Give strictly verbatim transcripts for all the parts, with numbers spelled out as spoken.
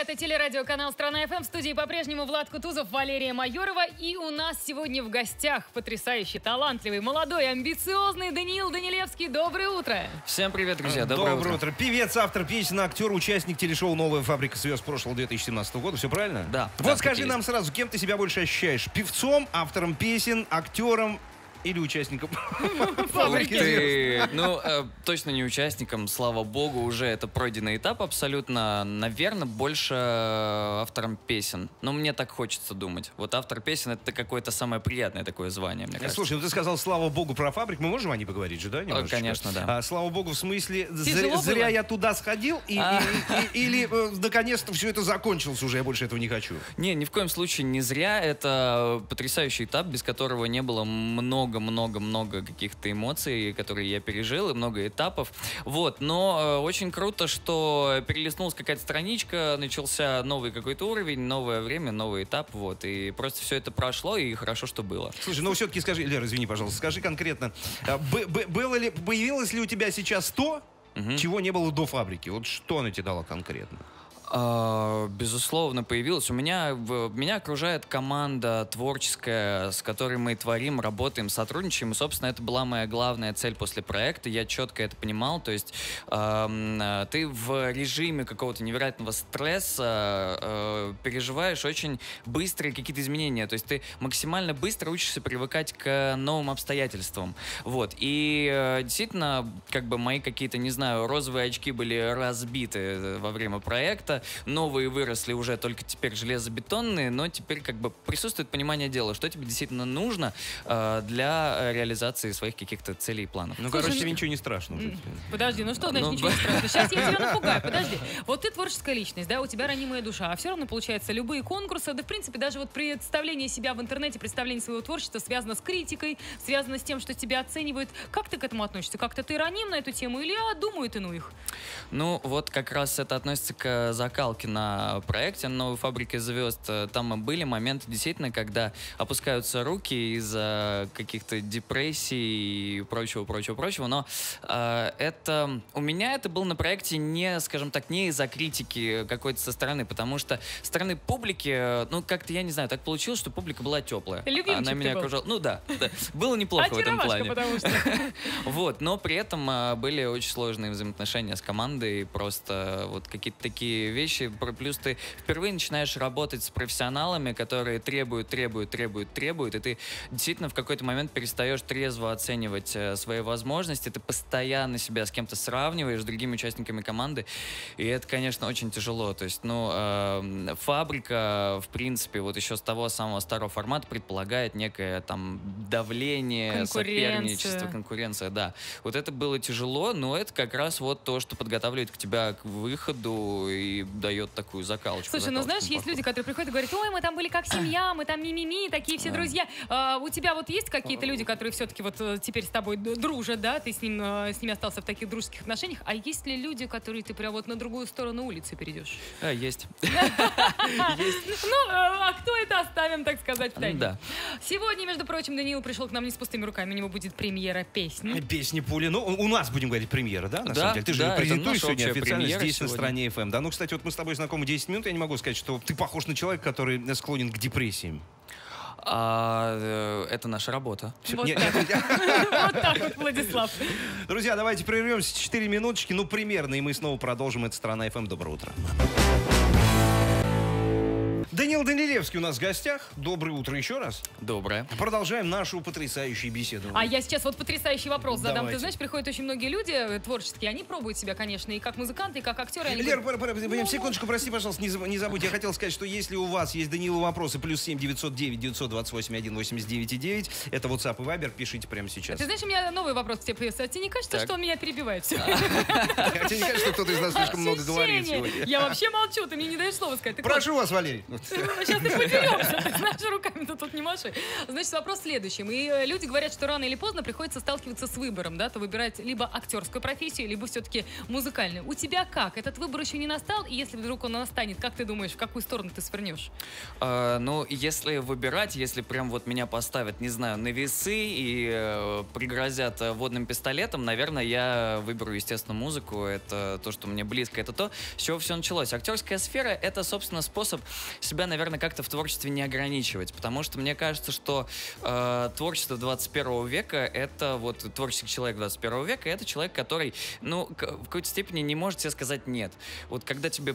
Это телерадиоканал «Страна эф эм». В студии по-прежнему Влад Кутузов, Валерия Майорова. И у нас сегодня в гостях потрясающий, талантливый, молодой, амбициозный Даниил Данилевский. Доброе утро. Всем привет, друзья. Доброе, Доброе утро. утро. Певец, автор песен, актер, участник телешоу «Новая фабрика звезд» прошлого две тысячи семнадцатого года. Все правильно? Да. Вот да, скажи нам сразу, кем ты себя больше ощущаешь? Певцом, автором песен, актером или участником фабрики звезд? Ты, ну, э, точно не участником, слава богу, уже это пройденный этап абсолютно. Наверное, больше автором песен. Но мне так хочется думать. Вот автор песен — это какое-то самое приятное такое звание, мне кажется. Слушай, ну ты сказал, слава богу, про фабрик. Мы можем о ней поговорить же, да? немножечко? Конечно, да. А, слава богу, в смысле, Тяжело зря, зря было? я туда сходил, и, А. и- и- или э, наконец-то все это закончилось уже, я больше этого не хочу. Не, ни в коем случае не зря. Это потрясающий этап, без которого не было много-много-много каких-то эмоций, которые я пережил, и много этапов. Вот, но э, очень круто, что перелистнулась какая-то страничка, начался новый какой-то уровень, новое время, новый этап, вот. И просто все это прошло, и хорошо, что было. Слушай, ну все-таки скажи, Лера, извини, пожалуйста, скажи конкретно, а, б- б- было ли, появилось ли у тебя сейчас то, Мгм. чего не было до фабрики? Вот что она тебе дала конкретно? А, безусловно, появилась. У меня, в- меня окружает команда творческая, с которой мы творим, работаем, сотрудничаем. И, собственно, это была моя главная цель после проекта. Я четко это понимал. То есть эм, э, ты в режиме какого-то невероятного стресса э, переживаешь очень быстрые какие-то изменения. То есть ты максимально быстро учишься привыкать к новым обстоятельствам. Вот. И э, действительно, как бы мои какие-то, не знаю, розовые очки были разбиты во время проекта. Новые выросли уже только теперь железобетонные, но теперь как бы присутствует понимание дела, что тебе действительно нужно э, для реализации своих каких-то целей и планов. Ну, Слушай, короче, ну- тебе ничего не страшно уже. Подожди, ну что значит Ну, ничего не страшно? Сейчас я тебя напугаю, подожди. Вот ты творческая личность, да, у тебя ранимая душа, а все равно, получается, любые конкурсы, да, в принципе, даже вот представление себя в интернете, представление своего творчества связано с критикой, связано с тем, что тебя оценивают. Как ты к этому относишься? Как-то ты раним на эту тему или а, думают и ну их? Ну, вот как раз это относится к закалке на проекте «Новой фабрики звезд». Там были моменты, действительно, когда опускаются руки из-за каких-то депрессий и прочего, прочего, прочего. Но э, это... У меня это было на проекте не, скажем так, не из-за критики какой-то со стороны, потому что со стороны публики, ну, как-то, я не знаю, так получилось, что публика была теплая. Любимчик Она ты меня был. окружала. Ну да, да. Было неплохо в этом Очаровашка, плане. потому что. Вот, но при этом а, были очень сложные взаимоотношения с командой, просто вот какие-то такие вещи. Про- Плюс ты впервые начинаешь работать с профессионалами, которые требуют, требуют, требуют, требуют, и ты действительно в какой-то момент перестаешь трезво оценивать э, свои возможности, ты постоянно себя с кем-то сравниваешь, с другими участниками команды, и это, конечно, очень тяжело. То есть, ну, э, фабрика, в принципе, вот еще с того самого старого формата предполагает некое там давление, Конкуренция. соперничество, конкуренция, да. Вот это было тяжело, но это как раз вот то, что подготавливает к тебя к выходу и дает такую закалочку. Слушай, ну закалочку знаешь, есть подход. люди, которые приходят и говорят: ой, мы там были как семья, мы там ми-ми-ми, такие все Да. друзья. А, у тебя вот есть какие-то люди, которые все-таки вот э, теперь с тобой д- дружат, да, ты с, ним, э, с ними остался в таких дружеских отношениях, а есть ли люди, которые ты прям вот на другую сторону улицы перейдешь? А, есть. Ну, э, а кто это, оставим, так сказать, в тайне. Да. Сегодня, между прочим, Даниил пришел к нам не с пустыми руками, у него будет премьера песни. Песни пули. Ну, у нас, будем говорить, премьера, да, на Да, самом деле? Ты же да, это презентуешь наша сегодня общая официально премьера здесь, на сегодня. стране эф эм. Да, ну, кстати, вот мы с тобой знакомы десять минут, я не могу сказать, что ты похож на человека, который склонен к депрессиям. А, э, это наша работа. Всё, Вот не- так. Вот так вот, Владислав. Друзья, давайте прервемся четыре минуточки, ну, примерно, и мы снова продолжим. Это «Страна эф эм». Доброе утро. Даниил Данилевский у нас в гостях. Доброе утро еще раз. Доброе. Продолжаем нашу потрясающую беседу. А я сейчас вот потрясающий вопрос задам. Давайте. Ты знаешь, приходят очень многие люди э, творческие, они пробуют себя, конечно, и как музыканты, и как актеры. Они Лер, говорят, пора, пора, ну, секундочку, прости, пожалуйста, не, заб- не забудь. Я хотел сказать, что если у вас есть Данилу вопросы, плюс семь девятьсот девять девятьсот двадцать восемь один восемьдесят девять девять, это WhatsApp и Viber, пишите прямо сейчас. Ты знаешь, у меня новый вопрос к тебе появился. А тебе не кажется, Так. что он меня перебивает? Всё? Хотя не кажется, что кто-то из нас слишком много говорит Ощущение. сегодня. Я вообще молчу, ты мне не даешь слова сказать. Так Прошу вас, Валерий. вот, Сейчас ты потеремся, ты знаешь, руками-то тут не маши. Значит, вопрос в следующем. И люди говорят, что рано или поздно приходится сталкиваться с выбором, да, то выбирать либо актерскую профессию, либо все-таки музыкальную. У тебя как? Этот выбор еще не настал? И если вдруг он настанет, как ты думаешь, в какую сторону ты свернешь? А, ну, если выбирать, если прям вот меня поставят, не знаю, на весы и э, пригрозят э, водным пистолетом, наверное, я выберу, естественно, музыку. Это то, что мне близко. Это то, с чего все началось. Актерская сфера — это, собственно, способ себя, наверное, как-то в творчестве не ограничивать. Потому что мне кажется, что э, творчество двадцать первого века — это вот творческий человек двадцать первого века — это человек, который, ну, в какой-то степени не может себе сказать «нет». Вот когда тебе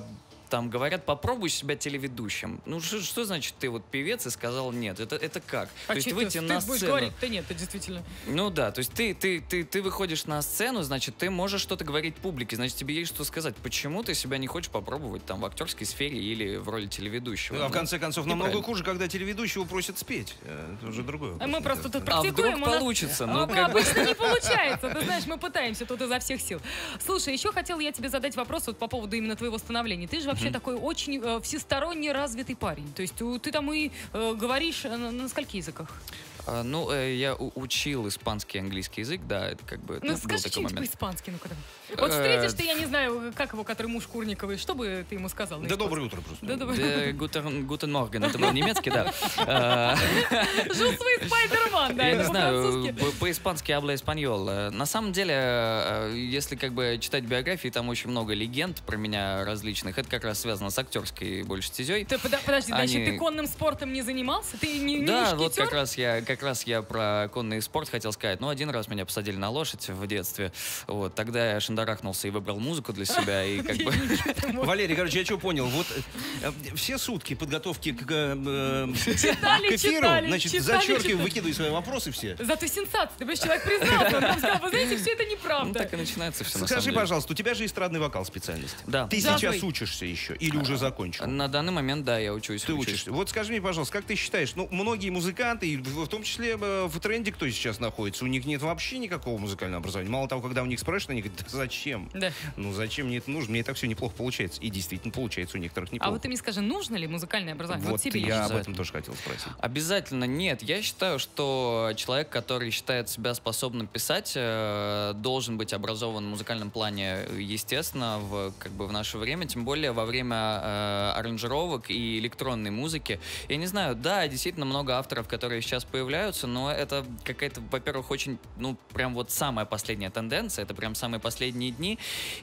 там говорят, попробуй себя телеведущим. Ну, что, что значит ты вот певец и сказал нет? Это, это как? А то есть ты, выйти ты на будешь сцену. говорить, да нет, это действительно. Ну да, то есть ты, ты, ты, ты выходишь на сцену, значит, ты можешь что-то говорить публике, значит, тебе есть что сказать. Почему ты себя не хочешь попробовать там в актерской сфере или в роли телеведущего? Ну, а в конце концов, намного неправильно. хуже, когда телеведущего просят спеть. Это уже другое. А мы просто тут А практикуем. вдруг у нас- получится? А, Ну, как бы... обычно не получается. Ты знаешь, мы пытаемся тут изо всех сил. Слушай, еще хотела я тебе задать вопрос вот по поводу именно твоего становления. Ты же вообще такой очень э, всесторонне развитый парень. То есть у- ты там и э, говоришь э, на, на скольких языках? А, ну, э, я у- учил испанский и английский язык, да, это как бы Ну, ну, был скажи такой что-нибудь момент. по-испански, ну-ка давай. Вот встретишь ты, я не знаю, как его, который муж Курниковой, что бы ты ему сказал? на Да испанском? доброе утро просто. Да, доброе. Да, Гутен Гутен Морген, это был немецкий, да. А, Жил свой Спайдерман, да, Я это не знаю, по-французски. по- по-испански «habla español». Э, На самом деле, э, если как бы читать биографии, там очень много легенд про меня различных. Это как раз связано с актерской больше стезей. Ты, подо- подожди, значит, Они- ты конным спортом не занимался? Ты не, не Да, вот мушкетер? как раз я как раз я про конный спорт хотел сказать. Ну, один раз меня посадили на лошадь в детстве. Вот, тогда я шандарахнулся и выбрал музыку для себя. И как бы... Валерий, короче, я что понял? Вот э, э, все сутки подготовки к, э, э, Читали, к эфиру, читали, значит, читали, зачеркиваю, читали. выкидываю свои вопросы все. Зато сенсация. Ты понимаешь, человек признался. Он там сказал, вы знаете, все это Ну, неправда. так и начинается все, на самом Скажи, деле. пожалуйста, у тебя же эстрадный вокал специальность. Да. Ты Джазовый. сейчас учишься еще или уже закончил? На данный момент, да, я учусь. Ты учусь. учишься. Вот скажи мне, пожалуйста, как ты считаешь, ну, многие музыканты, и в в том числе э, в тренде, кто сейчас находится, у них нет вообще никакого музыкального образования. Мало того, когда у них спрашивают, они говорят, да зачем? Да. Ну, зачем мне это нужно? Мне и так все неплохо получается. И действительно получается у некоторых А неплохо. вот ты мне скажи, нужно ли музыкальное образование? Вот тебе я лично. об этом Обязательно. тоже хотел спросить. Обязательно нет. Я считаю, что человек, который считает себя способным писать, э, должен быть образован в музыкальном плане, естественно, в, как бы в наше время, тем более во время э, аранжировок и электронной музыки. Я не знаю, да, действительно много авторов, которые сейчас появляются, но это какая-то, во-первых, очень, ну, прям вот самая последняя тенденция, это прям самые последние дни.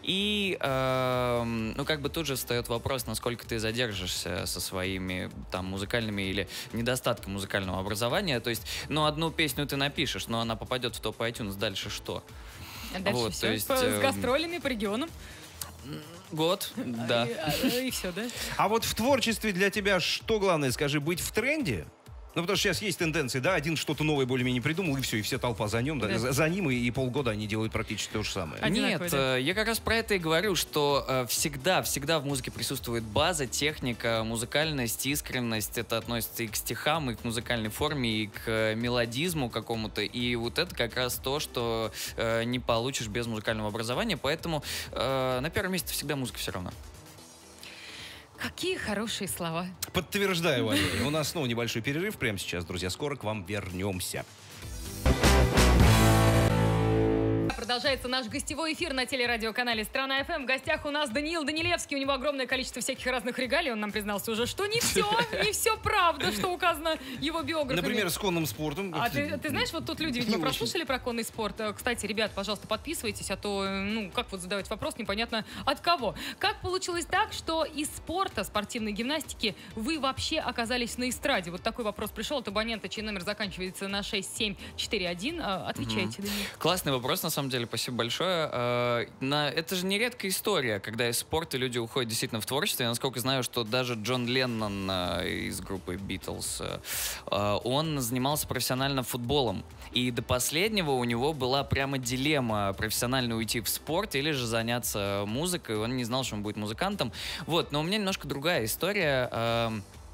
И, э, ну, как бы тут же встает вопрос, насколько ты задержишься со своими там музыкальными или недостатком музыкального образования. То есть, ну, одну песню ты напишешь, но она попадет в топ iTunes, дальше что? А дальше Вот, все. то есть, По- С эм, гастролями по регионам. Год, да. И, а, и все, да? А вот в творчестве для тебя что главное, скажи, быть в тренде? Ну, потому что сейчас есть тенденции, да, один что-то новое более-менее придумал, и все, и вся толпа за ним, да, Да. За, за ним, и, и полгода они делают практически то же самое. Одинаковые, Нет, да? э, я как раз про это и говорю, что э, всегда, всегда в музыке присутствует база, техника, музыкальность, искренность. Это относится и к стихам, и к музыкальной форме, и к э, мелодизму какому-то. И вот это как раз то, что э, не получишь без музыкального образования. Поэтому э, на первом месте всегда музыка все равно. Какие хорошие слова. Подтверждаю, Валерий. У нас снова небольшой перерыв прямо сейчас, друзья. Скоро к вам вернемся. Продолжается наш гостевой эфир на телерадиоканале «Страна ФМ». В гостях у нас Даниил Данилевский. У него огромное количество всяких разных регалий. Он нам признался уже, что не все, не все правда, что указано его биографами. Например, с конным спортом. А ты, ты знаешь, вот тут люди, видимо, Не очень. прослушали про конный спорт. Э, Кстати, ребят, пожалуйста, подписывайтесь, а то, э, ну, как вот задавать вопрос, непонятно от кого. Как получилось так, что из спорта, спортивной гимнастики, вы вообще оказались на эстраде? Вот такой вопрос пришел от абонента, чей номер заканчивается на шесть семь четыре один. Э, Отвечайте, Даниил. Классный вопрос, на самом деле, спасибо большое. Э, на- Это же не редкая история, когда из спорта люди уходят действительно в творчество. Я, насколько знаю, что даже Джон Леннон э, из группы Beatles, э, э, он занимался профессионально футболом. И до последнего у него была прямо дилемма: профессионально уйти в спорт или же заняться музыкой. Он не знал, что он будет музыкантом. Вот, но у меня немножко другая история. Э,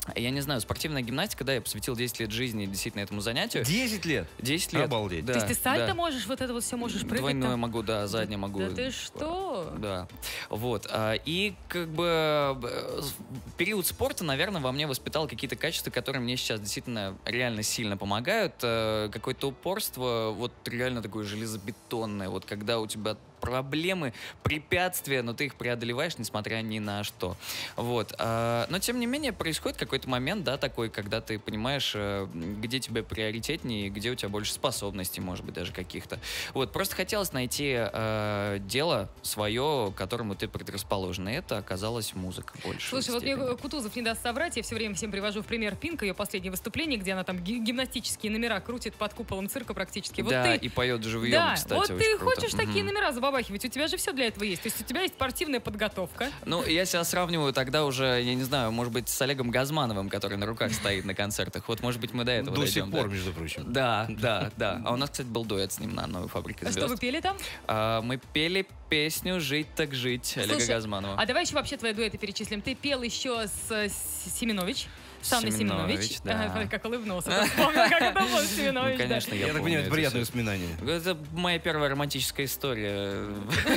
Я не знаю, спортивная гимнастика, да, я посвятил десять лет жизни действительно этому занятию. десять лет? десять лет. Обалдеть. Да, То есть ты сальто да. можешь, вот это вот все можешь прыгать? Двойное там? могу, да, заднее могу. Да ты что? Да. Вот. а, И как бы э, период спорта, наверное, во мне воспитал какие-то качества, которые мне сейчас действительно реально сильно помогают. Э, Какое-то упорство, вот реально такое железобетонное. Вот когда у тебя проблемы, препятствия, но ты их преодолеваешь, несмотря ни на что. Вот. а, Но, тем не менее, происходит какой-то момент, да, такой, когда ты понимаешь, э, где тебе приоритетнее, где у тебя больше способностей, может быть, даже каких-то. Вот. Просто хотелось найти э, дело свое, к которому ты предрасположен. И это оказалась музыка больше. Слушай, вот мне Кутузов не даст соврать, я все время всем привожу в пример Пинк, ее последнее выступление, где она там ги- гимнастические номера крутит под куполом цирка практически. Вот Да, ты... и поет живьем, Да, кстати, вот очень ты круто. хочешь такие Мгм. номера забабахивать, у тебя же все для этого есть. То есть у тебя есть спортивная подготовка. Ну, я себя сравниваю тогда уже, я не знаю, может быть, с Олегом Газмановым, который на руках стоит на концертах. Вот, может быть, мы до этого До дойдем. сих пор, да. между прочим. Да, да, да. А у нас, кстати, был дуэт с ним на «Новой фабрике А звезд». что вы пели там? А, мы пели песню «Жить так жить» Олега Слушай, Газманова. А давай еще вообще твои дуэты перечислим. Ты пел еще с э, с Семенович. с Анной Семенович, Семенович. да. Ага, как улыбнулся. Вот вспомнил, как это был Семенович. Ну, да. конечно, я Я так помню понимаю, это приятное всё. воспоминание. Это моя первая романтическая история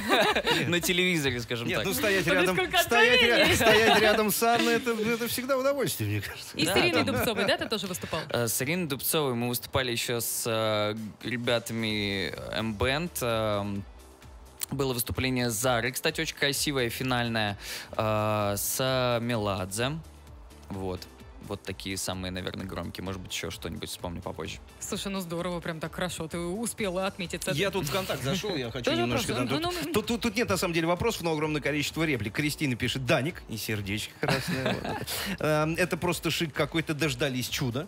на телевизоре, скажем Нет, так. ну стоять Смотри, рядом, сколько стоять, ря- откровений. стоять рядом с Анной, это, это всегда удовольствие, мне кажется. И с Да, Ириной там- Дубцовой, да, ты тоже выступал? Э, С Ириной Дубцовой мы выступали еще с э, ребятами M-Band. э, Было выступление с Зарой, кстати, очень красивое, финальное, э, с Меладзе. Вот. Вот такие самые, наверное, громкие. Может быть, еще что-нибудь вспомню попозже. Слушай, ну здорово, прям так хорошо. Ты успела отметиться. Я тут в контакт зашел, я хочу Тоже немножко... вопрос. там, Ну, тут, ну, тут, тут- тут нет, на самом деле, вопросов, но огромное количество реплик. Кристина пишет «Даник» и сердечко красное. вот. Эм, Это просто шик какой-то, дождались чуда.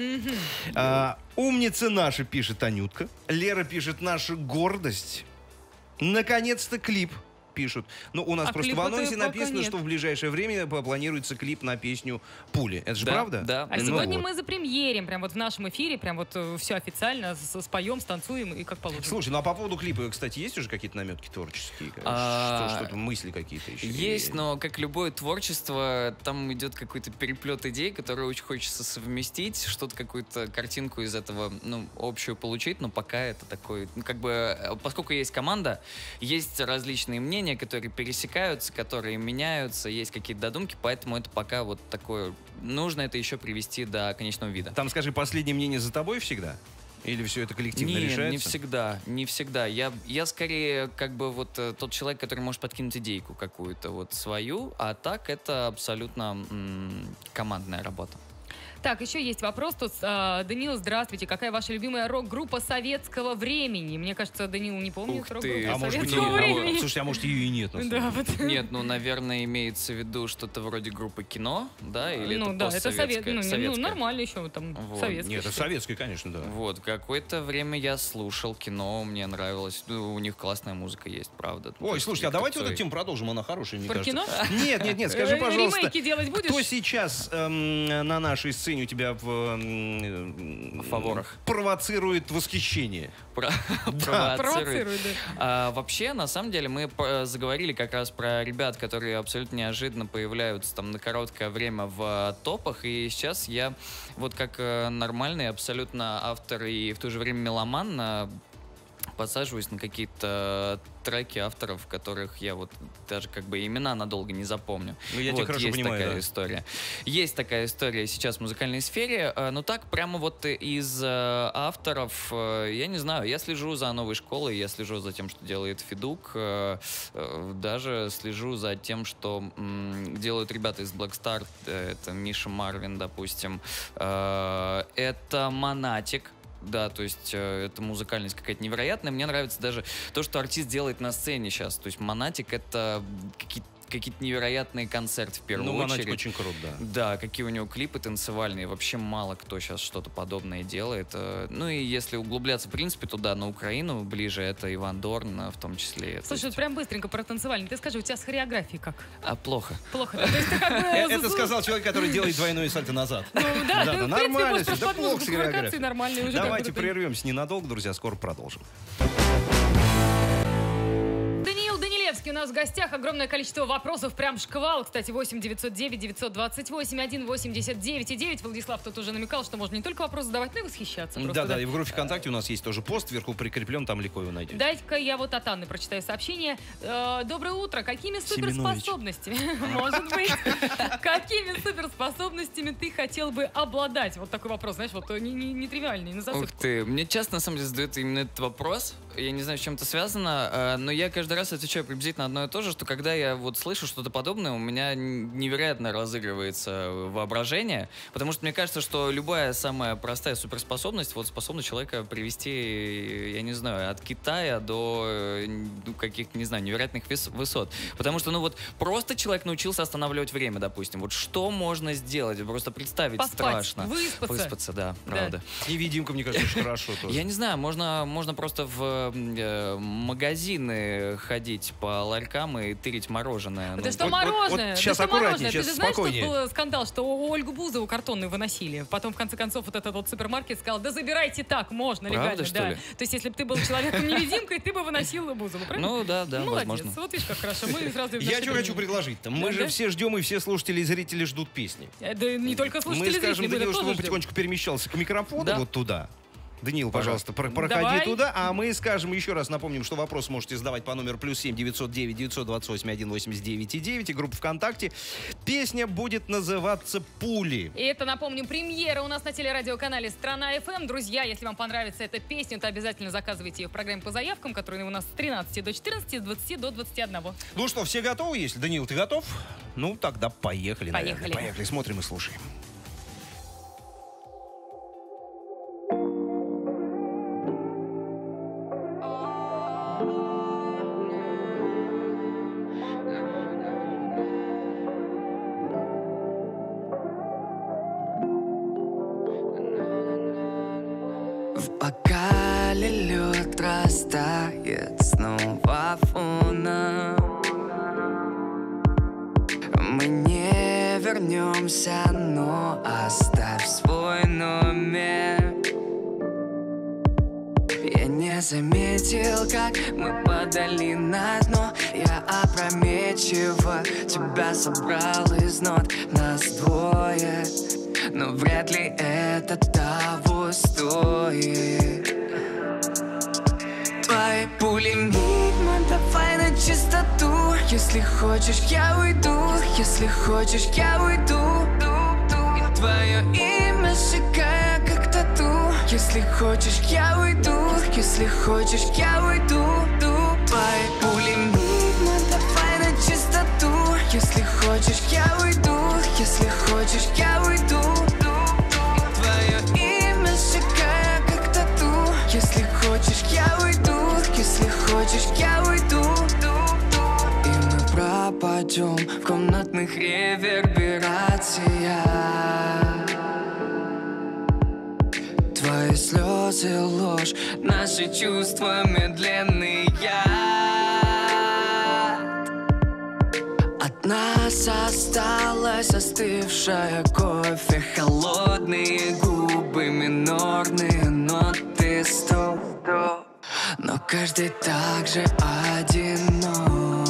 А, Умница наша, пишет Анютка. Лера пишет «Наша гордость». Наконец-то клип. Пишут. Ну, у нас А просто в клипа-то анонсе пока написано, нет. что в ближайшее время планируется клип на песню «Пули». Это же Да, правда? да. А Ну сегодня вот. мы запремьерим, прям вот в нашем эфире, прям вот все официально, с- споем, станцуем и как положено. Слушай, ну а по поводу клипа, кстати, есть уже какие-то наметки творческие? А, Что, что-то, мысли какие-то еще? Есть, но как любое творчество, там идет какой-то переплет идей, которые очень хочется совместить, что-то, какую-то картинку из этого, ну, общую получить, но пока это такой, ну, как бы, э, поскольку есть команда, есть различные мнения, которые пересекаются, которые меняются, есть какие-то додумки, поэтому это пока вот такое, нужно это еще привести до конечного вида. Там, скажи, последнее мнение за тобой всегда? Или все это коллективно Нет, решается? не всегда, не всегда. Я, я скорее как бы вот э, тот человек, который может подкинуть идейку какую-то вот свою, а так это абсолютно м, командная работа. Так, еще есть вопрос тут. а, Данил, здравствуйте. Какая ваша любимая рок-группа советского времени? Мне кажется, Данил не помнит Ух рок-группу ты. А может быть, советского и- а, времени. слушайте, а может ее и нет? на самом Да, деле? вот. Нет, ну, наверное, имеется в виду что-то вроде группы «Кино», да? Или Ну это да, это совет, постсоветское? ну, не- ну, Советское. нормально еще, там, Вот. советский. Нет, это считай. советская, конечно, да. Вот, какое-то время я слушал «Кино», мне нравилось. Ну, у них классная музыка есть, правда. То Ой, есть слушайте, а их давайте вот Тупцой. эту тему продолжим, она хорошая, мне Про кажется. кино? Нет, нет, нет, скажи, Э, пожалуйста, Ремейки делать будешь? кто сейчас эм, на нашей сцене у тебя в, эм, В фаворах. провоцирует восхищение? Про- Да. провоцирует. Провоцирует, да. А, вообще, на самом деле, мы п- заговорили как раз про ребят, которые абсолютно неожиданно появляются там на короткое время в а, топах. И сейчас я вот как э, нормальный абсолютно автор и в то же время меломан а, подсаживаюсь на какие-то треки авторов, которых я вот даже как бы имена надолго не запомню. Ну, я тебя Вот, хорошо есть понимаю, такая да. история. Есть такая история сейчас в музыкальной сфере, э, но так прямо вот из э, авторов, э, я не знаю, я слежу за новой школой, я слежу за тем, что делает Федук, э, э, даже слежу за тем, что м, делают ребята из Black Star, э, это Миша Марвин, допустим, э, это Монатик. Да, то есть э, это музыкальность какая-то невероятная. Мне нравится даже то, что артист делает на сцене сейчас. То есть Монатик — это какие-то какие-то невероятные концерты в первую Ну, Монатик очередь. очень крут, да. Да, какие у него клипы танцевальные. Вообще мало кто сейчас что-то подобное делает. Э, Ну и если углубляться, в принципе, туда, на Украину, ближе, это Иван Дорн э, в том числе. То Слушай, вот есть- прям быстренько про танцевальный. Ты скажи, у тебя с хореографией как? А плохо. Плохо. да? То есть ты как бы... Э, Это зу- сказал человек, который делает двойное сальто назад. Ну, да, Да, ты, да, в принципе, нормально можешь всё, просто да под плохо музыку с хореографией. кувыркаться, и нормально уже. Давайте как бы ты- прервемся ненадолго, друзья, скоро продолжим. Даниил Данилевский у у нас в гостях огромное количество вопросов, прям шквал. Кстати, восемь девятьсот девять девятьсот двадцать восемь один восемьдесят девять и девять. Владислав тут уже намекал, что можно не только вопросы задавать, но и восхищаться. Да, да, и в группе ВКонтакте у нас есть тоже пост, вверху прикреплен, там легко его найдете. Дайте-ка я вот от Анны прочитаю сообщение. Доброе утро. Какими суперспособностями, может быть, какими суперспособностями ты хотел бы обладать? Вот такой вопрос, знаешь, вот нетривиальный, на засыпку. Ух ты, мне часто на самом деле задают именно этот вопрос. Я не знаю, с чем это связано, но я каждый раз отвечаю приблизительно одно и то же, что когда я вот слышу что-то подобное, у меня невероятно разыгрывается воображение, потому что мне кажется, что любая самая простая суперспособность вот способна человека привести, я не знаю, от Китая до ну, каких-то, не знаю, невероятных высот. Потому что, ну вот, просто человек научился останавливать время, допустим. Вот что можно сделать? Просто представить Поспать, страшно. Выспаться. Выспаться, да, да. правда. Невидимка, мне кажется, очень хорошо тоже. Я не знаю, можно, можно просто в э, магазины ходить по ларькам и тырить мороженое. Это ну, что вот, мороженое? вот сейчас это аккуратнее, мороженое. сейчас Ты же знаешь, спокойнее. что был скандал, что у Ольгу Бузову картонную выносили. Потом, в конце концов, вот этот вот супермаркет сказал, да забирайте так, можно, Правда, легально. что Да. ли? То есть, если бы ты был человеком-невидимкой, ты бы выносил Бузову, правильно? Ну да, да, Молодец. возможно. Вот видишь, как хорошо. Мы сразу Я что хочу предложить-то? Мы Да, же да? все ждем, и все слушатели и зрители ждут песни. Да не только слушатели, Мы скажем зрители, мы Данилу, тоже чтобы он ждем. потихонечку перемещался к микрофону Да. вот туда. Даниил, пожалуйста, про- проходи Давай. туда, а мы скажем еще раз, напомним, что вопрос можете задавать по номеру плюс семь девятьсот девять девятьсот двадцать восемь один восемьдесят девять и девять и группа ВКонтакте. Песня будет называться «Пули». И это, напомню, премьера у нас на телерадиоканале «Страна эф эм». Друзья, если вам понравится эта песня, то обязательно заказывайте ее в программе по заявкам, которая у нас с тринадцати до четырнадцати, с двадцати до двадцати одного. Ну что, все готовы? Если, Даниил, ты готов? Ну, тогда поехали, наверное. Поехали. Поехали, смотрим и слушаем. В бокале лед растает снова фоном. Мы не вернемся, но оставь свой номер. Я не заметил, как мы подали на дно. Я опрометчиво тебя собрал из нот. Нас двое, но вряд ли это того стоит. Твои пули мимо, давай на чистоту. Если хочешь, я уйду. Если хочешь, я уйду. И твое имя сжигая, как тату. Если хочешь, я уйду. Если хочешь, я уйду. Твои пули мимо, давай на чистоту. Если хочешь, я уйду. Если хочешь, я уйду. И твое имя сжигая, как тату. Если хочешь, я уйду. Если хочешь, я уйду. И мы пропадем в комнатных реверберациях. Твои слезы ложь, наши чувства медленный яд. От нас осталась остывшая кофе, холодные губы, минорные ноты стоп. Но каждый так же одинок.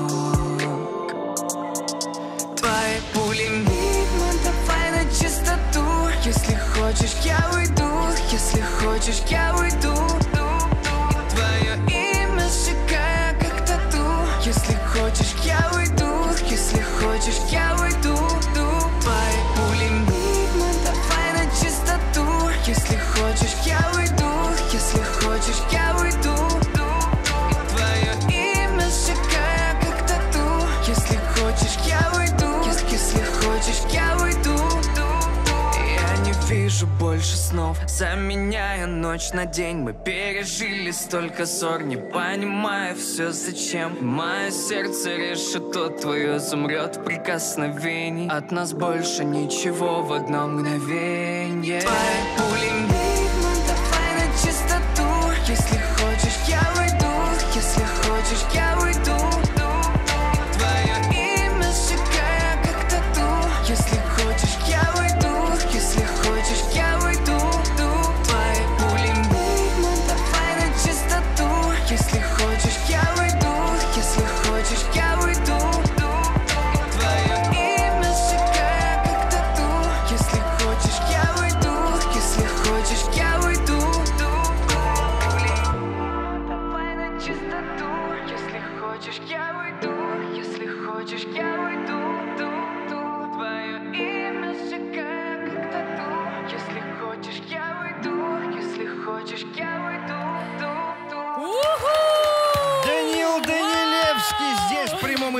Твои пули мимо, давай на чистоту. Если хочешь, я уйду. Если хочешь, я уйду. Твое имя сжигая, как тату. Если хочешь, я уйду. Если хочешь, я уйду. Твои пули мимо, давай на чистоту. Если хочешь, я уйду. Если хочешь, я уйду. Твое имя сжигая, как тату. Если хочешь, я уйду. Если хочешь, я уйду. Я не вижу больше снов, заменяя ночь на день. Мы пережили столько ссор, не понимая все зачем. Мое сердце решето твое замрет в прикосновении. От нас больше ничего в одно мгновенье. Твои пули мимо, давай на чистоту. Если хочешь, я уйду. Если хочешь, я уйду. Твое имя сжигая, как тату. Если хочешь, я уйду. Если хочешь, я уйду. Твои пули мимо, давай на чистоту. Если хочешь, я уйду. Если хочешь, я уйду.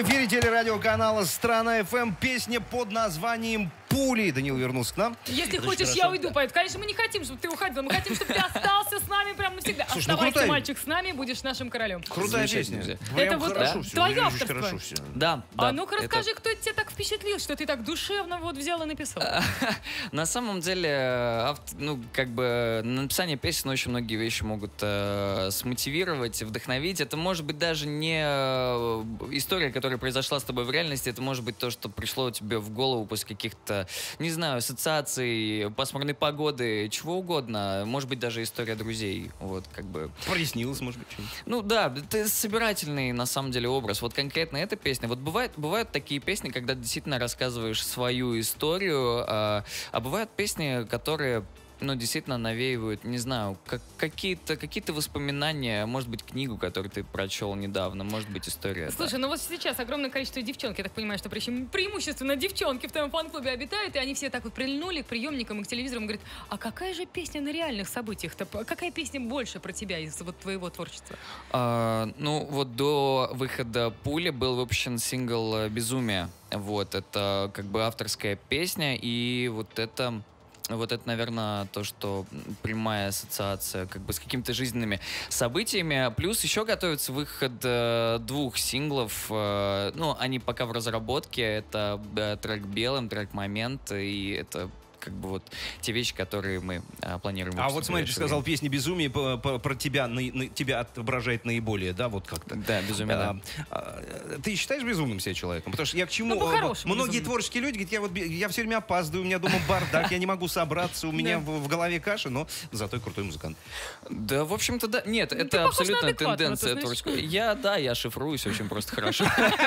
эфире телерадиоканала «Страна-ФМ». Песня под названием «Пули». Данил вернулся к нам. Если Это хочешь, очень я хорошо. уйду, поэт. Конечно, мы не хотим, чтобы ты уходил. Мы хотим, чтобы ты остался с нами прямо навсегда. Слушай, ну Оставайся, крутая- мальчик, с нами, будешь нашим королем. Крутая Замечательно, песня. друзья. Прям Это вот хорошо да, всё, твое очень авторство. хорошо всё. Да, да. А ну-ка это- расскажи, кто тебя так впечатлил, что ты так душевно вот взял и написал. На самом деле, авт- ну, как бы на написание песен очень многие вещи могут э, смотивировать, вдохновить. Это может быть даже не э, история, которая произошла с тобой в реальности, это может быть то, что пришло тебе в голову после каких-то, не знаю, ассоциаций, пасмурной погоды, чего угодно. Может быть, даже история друзей. Вот, как бы. Приснилось, может быть, что-нибудь. Ну да, это собирательный на самом деле образ. Вот конкретно эта песня. Вот бывает, бывают такие песни, когда действительно рассказываешь свою историю, а, а бывают песни, которые, ну, действительно навеивают, не знаю, как, какие-то, какие-то воспоминания, может быть, книгу, которую ты прочел недавно, может быть, история. да. Слушай, ну вот сейчас огромное количество девчонок, я так понимаю, что причем преимущественно девчонки в твоем фан-клубе обитают, и они все так вот прильнули к приемникам и к телевизорам и говорят, а какая же песня на реальных событиях-то? Какая песня больше про тебя из вот твоего творчества? А, ну, вот до выхода «Пули» был выпущен сингл э, «Безумие». Вот, это как бы авторская песня, и вот это... Вот это, наверное, то, что прямая ассоциация как бы с какими-то жизненными событиями. Плюс еще готовится выход э, двух синглов. Э, ну, они пока в разработке. Это э, трек «Белым», трек «Момент». И это как бы вот те вещи, которые мы э, планируем. А выпустить вот в смотри, ты ближайшее сказал, время. песня «Безумие» по- по- про тебя, на- на- тебя отображает наиболее, да, вот как-то. Да, «Безумие», да. А, а, ты считаешь безумным себя человеком? Потому что я к чему... Ну, по-хорошему а, Многие безумным. творческие люди говорят, я, вот, бе- я все время опаздываю, у меня дома бардак, я не могу собраться, у меня в, в голове каша, но зато я крутой музыкант. Да, в общем-то, да. Нет, ты это похож на абсолютно адекватного, ты тенденция знаешь. творческого. Я, да, я шифруюсь очень просто хорошо.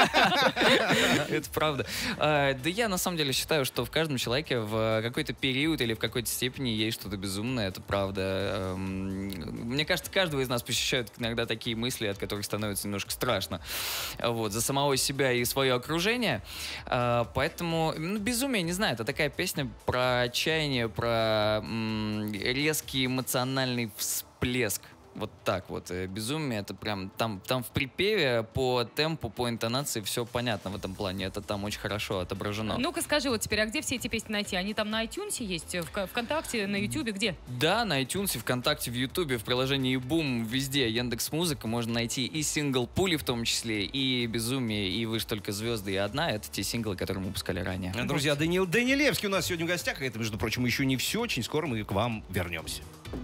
Это правда. А, Да я на самом деле считаю, что в каждом человеке в какой-то период или в какой-то степени есть что-то безумное, это правда. Эм, Мне кажется, каждого из нас посещают иногда такие мысли, от которых становится немножко страшно. Вот, за самого себя и свое окружение. А, Поэтому, ну, «Безумие», не знаю, это такая песня про отчаяние, про м, резкий эмоциональный всплеск. Вот так вот. Э, «Безумие» — это прям там, там в припеве по темпу, по интонации все понятно в этом плане. Это там очень хорошо отображено. Ну-ка скажи вот теперь, а где все эти песни найти? Они там на iTunes есть, в Ка- ВКонтакте, на Ютубе, где? Да, на iTunes, ВКонтакте, в Ютубе, в приложении Boom, везде, Яндекс.Музыка, можно найти и сингл «Пули» в том числе, и «Безумие», и «Вы ж только звезды», и «Одна» — это те синглы, которые мы выпускали ранее. Друзья, Даниил Данилевский у нас сегодня в гостях. Это, между прочим, еще не все. Очень скоро мы к вам вернемся.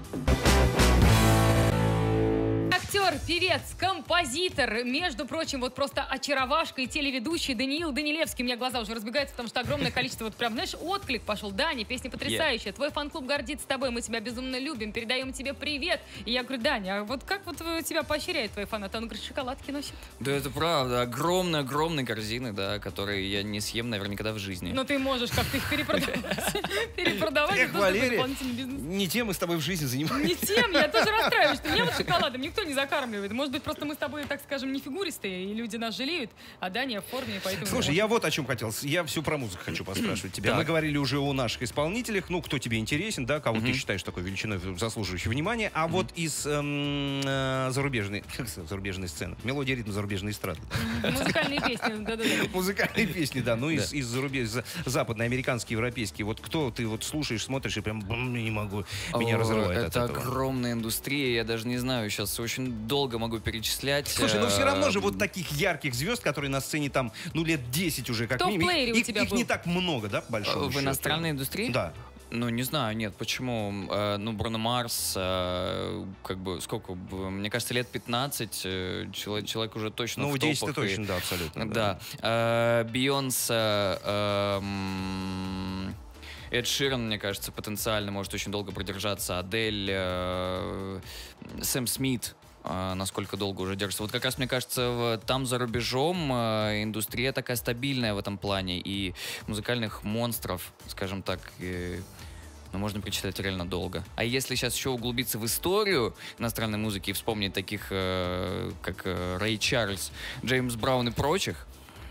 Актер, певец, композитор, между прочим, вот просто очаровашка и телеведущий Даниил Данилевский. У меня глаза уже разбегаются, потому что огромное количество, вот прям, знаешь, отклик пошел. Даня, песня потрясающая. Твой фан-клуб гордится тобой, мы тебя безумно любим, передаем тебе привет. И я говорю, Даня, а вот как вот тебя поощряют твои фанаты? Он говорит, шоколадки носит. Да, это правда. Огромные-огромные корзины, да, которые я не съем, наверное, никогда в жизни. Но ты можешь как-то их перепродавать. Перепродавать. Эх, это тоже такой Валерия, дополнительный бизнес. не тем мы с тобой в жизни занимаемся. Не тем, я тоже расстраиваюсь, что меня вот шоколадом никто не закармливает. Может быть, просто мы с тобой, так скажем, не фигуристые, и люди нас жалеют, а Даня в форме, поэтому... Слушай, я вот о чем хотел. Я все про музыку хочу поспрашивать тебя. Так. Мы говорили уже о наших исполнителях. Ну, кто тебе интересен, да, кого ты считаешь такой величиной, заслуживающей внимания. А вот из эм, э, зарубежной, зарубежной сцены. Мелодия, ритм, зарубежной эстрады. Музыкальные песни, да-да-да. Музыкальные песни, да. Ну, из, из зарубеж, за- западные, американские, европейские. Вот кто ты вот слушаешь, смотришь и прям бум, не могу, меня О, разрывает от это этого. огромная индустрия, я даже не знаю, сейчас очень долго могу перечислять. Слушай, ну все равно же Э, вот таких ярких звезд, которые на сцене там, ну, лет десять уже как Кто в минимум. плеере у Их, тебя их был? не так много, да, по большому В счету? иностранной индустрии? Да. Ну, не знаю, нет, почему? Э, ну, Бруно Марс, э, как бы, сколько, б- мне кажется, лет пятнадцать, э, человек, человек уже точно Ну, в десять топах. это и- точно, да, абсолютно. Да. Э, Бейонсе, эм, Эд Ширан, мне кажется, потенциально может очень долго продержаться. Адель, э, Сэм Смит, э, насколько долго уже держится. Вот как раз, мне кажется, в- там за рубежом э, индустрия такая стабильная в этом плане. И музыкальных монстров, скажем так, э, ну, можно перечислять реально долго. А если сейчас еще углубиться в историю иностранной музыки и вспомнить таких, э, как э, Рэй Чарльз, Джеймс Браун и прочих,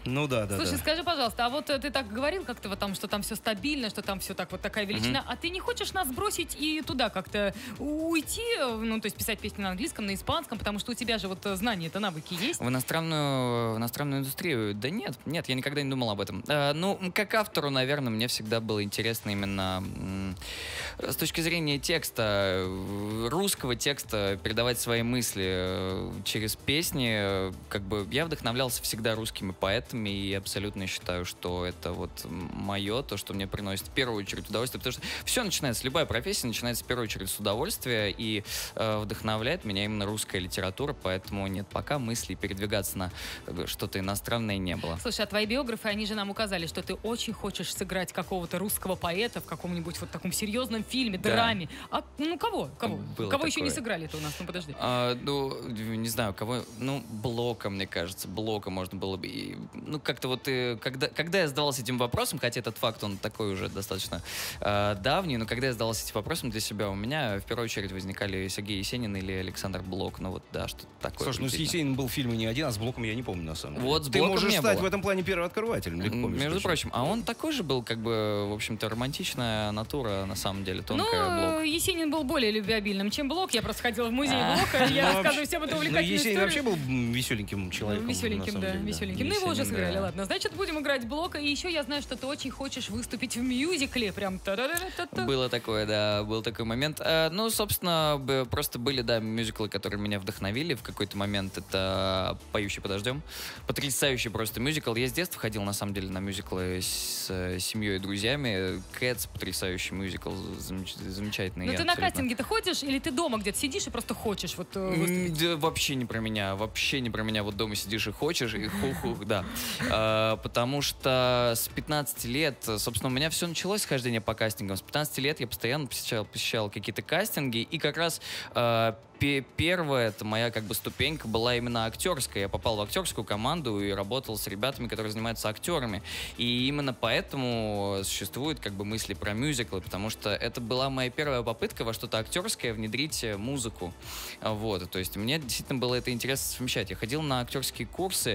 Ну да, да, Слушай, да. скажи, пожалуйста, а вот э, ты так говорил как-то вот там, что там все стабильно, что там все так вот такая величина, а ты не хочешь нас бросить и туда как-то уйти, э, ну, то есть писать песни на английском, на испанском, потому что у тебя же вот э, знания, это навыки есть? В иностранную, в иностранную индустрию? Да нет, нет, я никогда не думал об этом. Э, ну, как автору, наверное, мне всегда было интересно именно м, с точки зрения текста, э, русского текста, передавать свои мысли э, через песни. Э, Как бы я вдохновлялся всегда русскими поэтами и абсолютно считаю, что это вот мое, то, что мне приносит в первую очередь удовольствие, потому что все начинается, любая профессия начинается в первую очередь с удовольствия, и э, вдохновляет меня именно русская литература, поэтому нет, пока мыслей передвигаться на э, что-то иностранное не было. Слушай, а твои биографы, они же нам указали, что ты очень хочешь сыграть какого-то русского поэта в каком-нибудь вот таком серьезном фильме, Да. драме. А ну кого? Кого? Было Кого еще не такое. сыграли-то у нас? Ну подожди. А, ну, не знаю, кого, ну, Блока, мне кажется, Блока можно было бы, и, ну, как-то вот, э, когда, когда я задавался этим вопросом, хотя этот факт, он такой уже достаточно э, давний, но когда я задавался этим вопросом для себя, у меня в первую очередь возникали Сергей Есенин или Александр Блок, ну, вот, да, что-то такое. Слушай, ну с приблизительно. Есениным был фильм и не один, а с Блоком я не помню, на самом деле. Вот с Ты Блоком можешь не стать было. в этом плане первооткрывателем, легко, М, между Между прочим. прочим, а он такой же был, как бы, в общем-то, романтичная натура, на самом деле, тонкая Ну, Блок. Есенин был более любвеобильным, чем Блок. Я просто ходила в музей А. Блока, и я Ну, рассказываю вообще- всем эту Ну, увлекательную Есенин историю. вообще был м, веселеньким человеком. на Веселеньким, самом да, деле, веселеньким. Ну, его уже Есенин, сыграли, да. ладно. Значит, будем играть Блока. И еще я знаю, что ты очень хочешь выступить в мюзикле. Прям та-да-да-да-да. Было такое, да, был такой момент. А, ну, собственно, б- просто были, да, мюзиклы, которые меня вдохновили в какой-то момент. Это «Поющий подождем». Потрясающий просто мюзикл. Я с детства ходил, на самом деле, на мюзиклы с э, семьей и друзьями. «Кэтс» — потрясающий мюзикл, замеч- замечательный. Ну, я ты на абсолютно- кастинге-то ходишь, или ты дома где-то сидишь и просто хочешь вот э, выступить? М, Да, вообще не про меня, вообще не про меня. Вот дома сидишь и хочешь, и хух-хух, да. А, Потому что с пятнадцати лет, собственно, у меня все началось с хождения по кастингам. С пятнадцати лет я постоянно посещал, посещал какие-то кастинги, и как раз а, пе- первая, это моя как бы ступенька была именно актерская. Я попал в актерскую команду и работал с ребятами, которые занимаются актерами. И именно поэтому существуют как бы мысли про мюзиклы, потому что это была моя первая попытка во что-то актерское внедрить э, музыку. А, Вот, то есть мне действительно было это интересно совмещать. Я ходил на актерские курсы,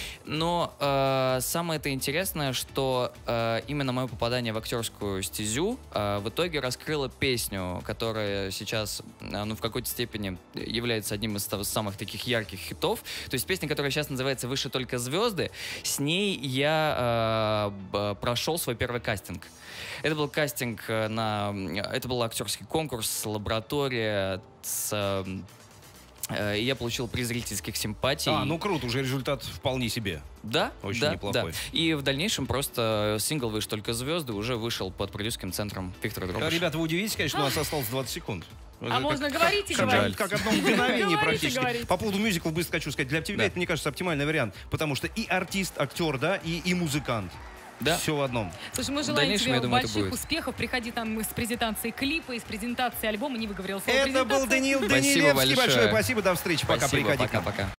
но э, самое это интересное, что э, именно мое попадание в актерскую стезю э, в итоге раскрыло песню, которая сейчас, э, ну, в какой-то степени является одним из того- самых таких ярких хитов. То есть песня, которая сейчас называется «Выше только звезды», с ней я э, б- прошел свой первый кастинг. Это был кастинг э, на... Это был актерский конкурс, лаборатория с... э, э, и я получил приз зрительских симпатий. А, ну круто, уже результат вполне себе. Да, Очень да, неплохой. да. И в дальнейшем просто сингл «Выше только звезды» уже вышел под продюсерским центром Виктора Дробыша. Ребята, вы удивитесь, конечно, у нас осталось двадцать секунд. А Как- можно как- говорить и как- говорить. Как одно мгновение Говорить и практически. говорить. По поводу мюзикла быстро хочу сказать. Для тебя Да. это, мне кажется, оптимальный вариант. Потому что и артист, актер, да, и, и музыкант. Да. Все в одном. Слушай, мы В желаем дальнейшем, тебе я думаю, это больших будет. успехов. Приходи там с презентацией клипа, из презентации альбома. Не выговорил слово Это был презентация. Даниил Спасибо Данилевский. большое. Большое спасибо. До встречи. Пока. Спасибо, Приходи к нам. пока-пока.